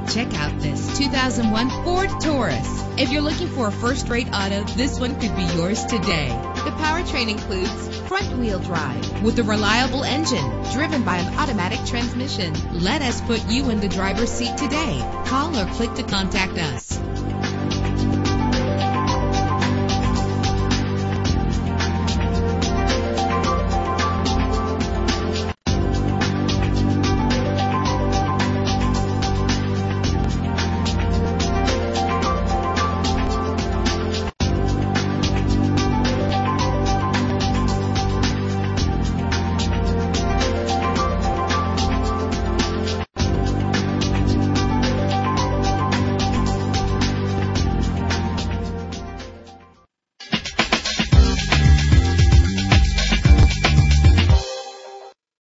Check out this 2001 Ford Taurus. If you're looking for a first-rate auto, this one could be yours today. The powertrain includes front-wheel drive with a reliable engine driven by an automatic transmission. Let us put you in the driver's seat today. Call or click to contact us.